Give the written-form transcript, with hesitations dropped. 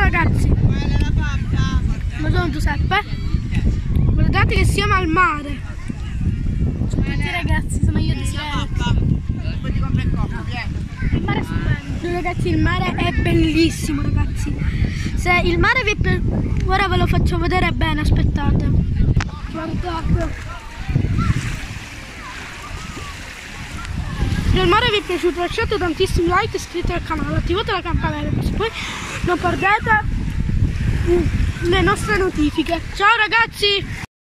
ragazzi, io sono Giuseppe. Guardate che siamo al mare. Tutti ragazzi, sono io di Siena. Il mare è stupendo. Ragazzi, il mare è bellissimo, ragazzi. Se il mare vi è piaciuto, ora ve lo faccio vedere bene, aspettate. Guardate. Se il mare vi è piaciuto lasciate tantissimi like, iscrivetevi al canale, attivate la campanella così poi non perdete le nostre notifiche. Ciao ragazzi!